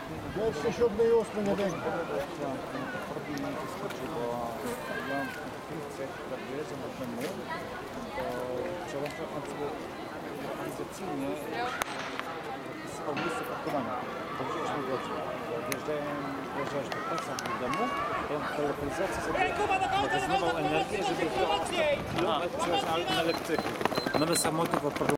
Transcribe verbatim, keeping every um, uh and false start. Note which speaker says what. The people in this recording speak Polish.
Speaker 1: Jeszcze siódmy i ósmy nie będzie.
Speaker 2: Chciałem wyskoczyć, bo ja mam funkcję, która wyjeżdża na ten mur, to chciałem organizacyjnie zapisywał miejsce parkowania. To wziąłeś mi godzę. Wjeżdżałem, wjeżdżałeś do pracy w domu, ja mam lokalizację sobie magazynował energię, żeby kilometr przejeżdżał na elektryku. Nowe samochody w